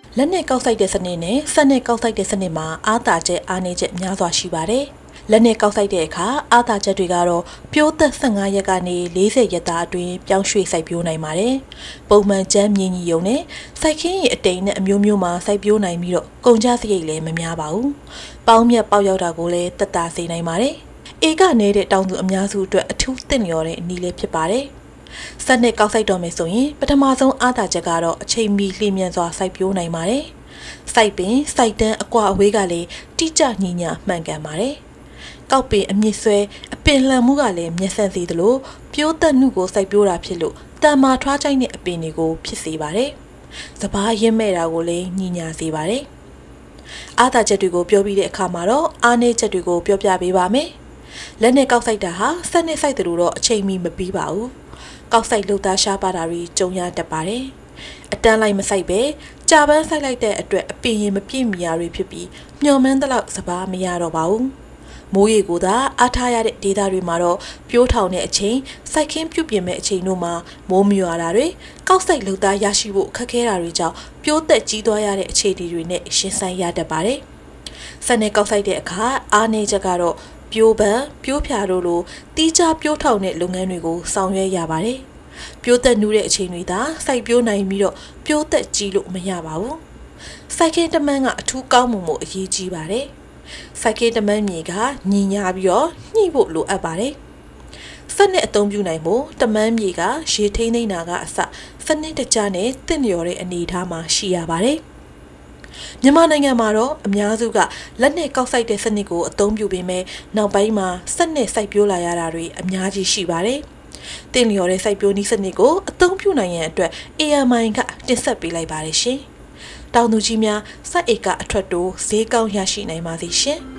လက်နဲ့ကောက်ဆိုင်တဲ့စနစ်နဲ့ဆက်နဲ့ကောက်ဆိုင်တဲ့စနစ်မှာအားသာချက်အားနည်းချက်များစွာရှိပါတယ်။လက်နဲ့ကောက်ဆိုင်တဲ့အခါအားသာချက်တွေကတော့ပြိုးသက်15ရက်ကနေ40ရက်သားအတွင်းပြောင်းရွှေ့စိုက်ပျိုးနိုင်ပါတယ်။ပုံမှန်ကျန်းမြင့်ကြီးယုံနဲ့စိုက်ခင်းရည်အတိမ်နဲ့အမျိုးမျိုးမှာစိုက်ပျိုးနိုင်ပြီးတော့ကုန်ကျစရိတ်လည်းမများပါဘူး။ပေါင်းမြတ်ပေါက်ရောက်တာကိုလည်းတက်တာစေနိုင်ပါတယ်။ဧကနေတဲ့တောင်သူအများစုအတွက်အထူးသင့်လျော်တဲ့အနည်းလေးဖြစ်ပါတယ်။ဆက်နဲ့ကောက်ဆိုင်တော့မယ်ဆိုရင်ပထမဆုံးအားသာချက်ကတော့အချိန်မီလျင်မြန်စွာစိုက်ပျိုးနိုင်ပါတယ်။စိုက်ပင်စိုက်တန်းအကွာအဝေးကလည်းတိကျညီညာမှန်ကန်ပါတယ်။ကောက်ပင်အမြင့်ဆွဲအပင်လှန်မှုကလည်းမျက်စက်စေသလိုပြိုးသက်နှုကိုစိုက်ပျိုးတာဖြစ်လို့တန်မာထွားချိုင်းတဲ့အပင်တွေကိုဖြစ်စေပါတယ်။စပားရင်းမဲ့တာကိုလည်းညီညာစေပါတယ်။အားသာချက်တွေကိုပြောပြီးတဲ့အခါမှာတော့အားနည်းချက်တွေကိုပြောပြပေးပါမယ်။လက်နဲ့ကောက်ဆိုင်တာဟာဆက်နဲ့စိုက်တယ်လို့တော့အချိန်မီမပြီးပါဘူး။ကောက်ဆိုင်လုပ်သားရှားပါတာတွေကြုံရတတ်ပါတယ်။အတန်းလိုက်မစိုက်ပဲကြာပန်းစိုက်လိုက်တဲ့အတွက်အပင်ရင်မပြည့်မီရာတွေဖြစ်ပြီးမျော်မှန်းသလောက်စပားမရတော့ပါဘူး။မိုးရေကိုသာအားထားရတဲ့ဒေသတွေမှာတော့ပြိုးထောင်တဲ့အချိန်စိုက်ခင်းပြုတ်ပြင်မဲ့အချိန်တို့မှာမိုးမရွာတာတွေကောက်ဆိုင်လုပ်သားရရှိဖို့ခက်ခဲတာတွေကြောင့်ပြိုးသက်ကြီးသွားရတဲ့အခြေအနေတွေနဲ့ရှင်ဆိုင်ရတတ်ပါတယ်။ဆက်နဲ့ကောက်ဆိုင်တဲ့အခါအားနည်းချက်ကတော့ပြိုးပန်းပြိုးဖြာတို့လိုတီးခြားပြိုးထောင်တဲ့လုပ်ငန်းတွေကိုဆောင်ရွက်ရပါတယ်။ပြိုးသက်နူးတဲ့အချိန်တွေသာစိုက်ပျိုးနိုင်ပြီးတော့ပြိုးသက်ကြီးလို့မရပါဘူး။စိုက်ခင်းတမန်းကအထူးကောင်းမှုအရေးကြီးပါတယ်။စိုက်ခင်းတမန်းမြေကညီညာပြီးတော့ညှိဖို့လိုအပ်ပါတယ်။ဆက်နဲ့အသုံးပြုနိုင်ဖို့တမန်းမြေကရေထိန်းသိမ်းတာကအစစနစ်တကျနဲ့တင့်လျော်တဲ့အနေအထားမှာရှိရပါတယ်။မြန်မာနိုင်ငံမှာတော့အများစုကလက်နဲ့ကောက်စိုက်တဲ့စနစ်ကိုအသုံးပြုပေမဲ့နောက်ပိုင်းမှာဆက်နဲ့စိုက်ပျိုးလာရတာတွေအများကြီးရှိပါတယ်။တင်လျော်တဲ့စိုက်ပျိုးနည်းစနစ်ကိုအသုံးပြုနိုင်ရန်အတွက် AMI ကတင်ဆက်ပေးလိုက်ပါတယ်ရှင်။တောင်သူကြီးများစိုက်ဧကအထွက်တိုးဈေးကောင်းရရှိနိုင်ပါစေရှင်။